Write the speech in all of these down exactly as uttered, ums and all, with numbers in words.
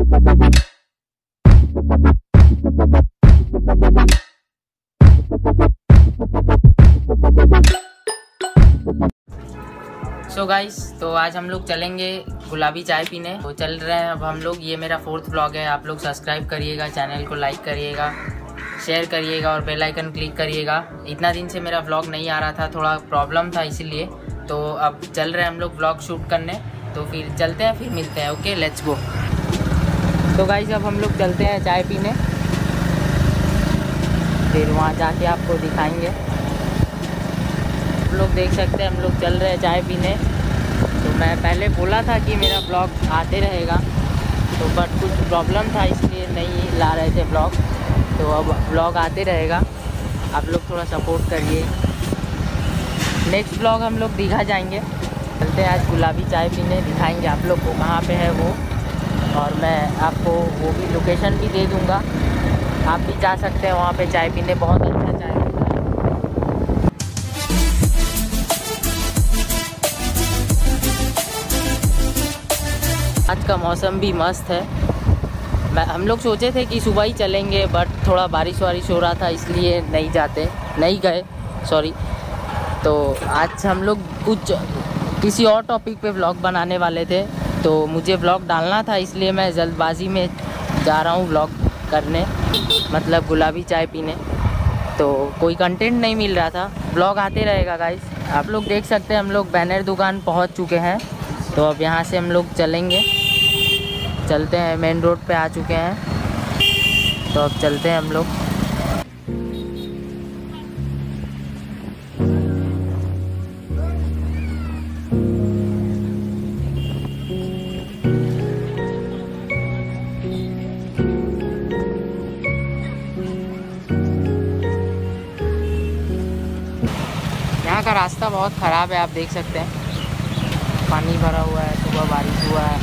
So guys, तो आज हम लोग चलेंगे गुलाबी चाय पीने। तो चल रहे हैं अब हम लोग। ये मेरा फोर्थ व्लॉग है। आप लोग सब्सक्राइब करिएगा, चैनल को लाइक करिएगा, शेयर करिएगा और बेल आइकन क्लिक करिएगा। इतना दिन से मेरा व्लॉग नहीं आ रहा था, थोड़ा प्रॉब्लम था इसीलिए। तो अब चल रहे हैं हम लोग व्लॉग शूट करने। तो फिर चलते हैं, फिर मिलते हैं। Okay, let's go. तो गाइस, अब हम लोग चलते हैं चाय पीने, फिर वहाँ जाके आपको दिखाएंगे। आप लोग देख सकते हैं हम लोग चल रहे हैं चाय पीने। तो मैं पहले बोला था कि मेरा ब्लॉग आते रहेगा, तो बट कुछ प्रॉब्लम था इसलिए नहीं ला रहे थे ब्लॉग। तो अब ब्लॉग आते रहेगा, आप लोग थोड़ा सपोर्ट करिए। नेक्स्ट ब्लॉग हम लोग दीघा जाएंगे। चलते हैं आज गुलाबी चाय पीने, दिखाएंगे आप लोग को कहाँ पे है वो, और मैं आपको वो भी लोकेशन भी दे दूँगा। आप भी जा सकते हैं वहाँ पे चाय पीने, बहुत अच्छा चाय होता है। आज का मौसम भी मस्त है। मैं हम लोग सोचे थे कि सुबह ही चलेंगे, बट थोड़ा बारिश वारिश हो रहा था इसलिए नहीं जाते नहीं गए सॉरी। तो आज हम लोग कुछ किसी और टॉपिक पे व्लॉग बनाने वाले थे, तो मुझे व्लॉग डालना था इसलिए मैं जल्दबाजी में जा रहा हूँ व्लॉग करने, मतलब गुलाबी चाय पीने। तो कोई कंटेंट नहीं मिल रहा था। व्लॉग आते रहेगा गाइस। आप लोग देख सकते हैं हम लोग बैनर दुकान पहुँच चुके हैं। तो अब यहाँ से हम लोग चलेंगे, चलते हैं। मेन रोड पे आ चुके हैं, तो अब चलते हैं हम लोग। यहाँ का रास्ता बहुत ख़राब है, आप देख सकते हैं। पानी भरा हुआ है, सुबह बारिश हुआ है।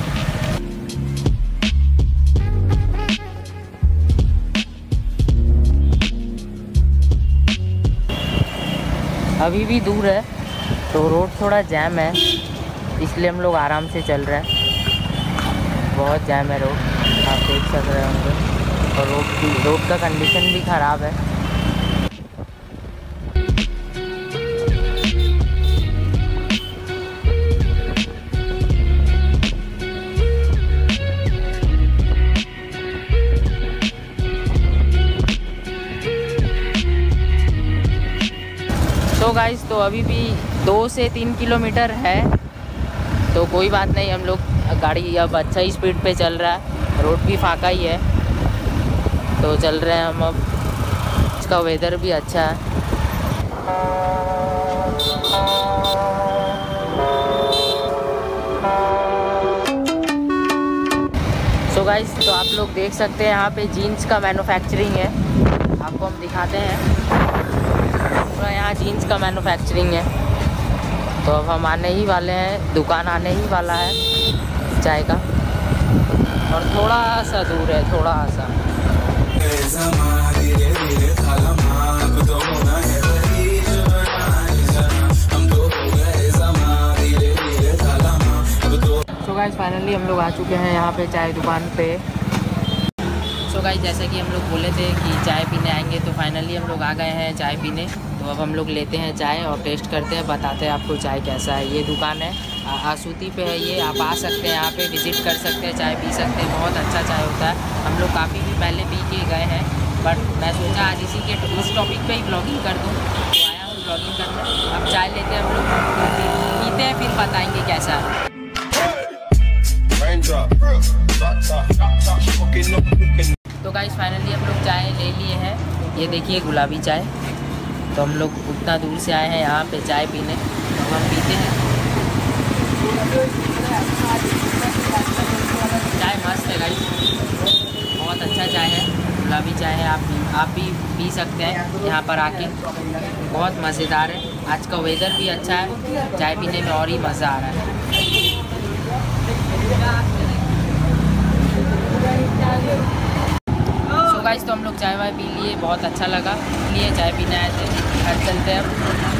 अभी भी दूर है, तो रोड थोड़ा जैम है, इसलिए हम लोग आराम से चल रहे हैं। बहुत जैम है रोड, आप देख सक रहे होंगे। और रोड की रोड का कंडीशन भी ख़राब है। तो गाइस, तो अभी भी दो से तीन किलोमीटर है, तो कोई बात नहीं। हम लोग गाड़ी अब अच्छा ही स्पीड पे चल रहा है, रोड भी फाका ही है, तो चल रहे हैं हम। अब इसका वेदर भी अच्छा है। सो गाइस, तो आप लोग देख सकते हैं यहाँ पे जीन्स का मैन्युफैक्चरिंग है। आपको हम दिखाते हैं, पूरा यहाँ जीन्स का मैन्युफैक्चरिंग है। तो अब हम आने ही वाले हैं, दुकान आने ही वाला है चाय का, और थोड़ा सा दूर है, थोड़ा सा। सो गाइस, फाइनली हम लोग आ चुके हैं यहाँ पे चाय दुकान पे। सो गाइस, जैसा कि हम लोग बोले थे कि चाय पीने आएंगे, तो फाइनली हम लोग आ गए हैं चाय पीने। तो अब हम लोग लेते हैं चाय और टेस्ट करते हैं, बताते हैं आपको चाय कैसा है। ये दुकान है आसूती पे है ये, आप आ सकते हैं यहाँ पे, विज़िट कर सकते हैं, चाय पी सकते हैं। बहुत अच्छा चाय होता है। हम लोग काफ़ी भी पहले पी के गए हैं, बट मैं सोचा आज इसी के इस टॉपिक पे ही ब्लॉगिंग कर दूँ, तो आया हूँ ब्लॉगिंग करने। अब चाय लेते हैं हम लोग, पीते हैं, फिर बताएँगे कैसा है। तो गाइस, फाइनली हम लोग चाय ले लिए हैं। ये देखिए गुलाबी चाय। तो हम लोग उतना दूर से आए हैं यहाँ पे चाय पीने, तो हम पीते हैं। चाय मस्त है गाइस, बहुत अच्छा चाय है, गुलाबी चाय है। आप भी आप भी पी सकते हैं यहाँ पर आके, बहुत मज़ेदार है। आज का वेदर भी अच्छा है, चाय पीने में और ही मज़ा आ रहा है। सो गाइस, तो हम लोग चाय वाय पी लिए, बहुत अच्छा लगा, इसलिए चाय पीने आए थे। आज चलते हैं अब।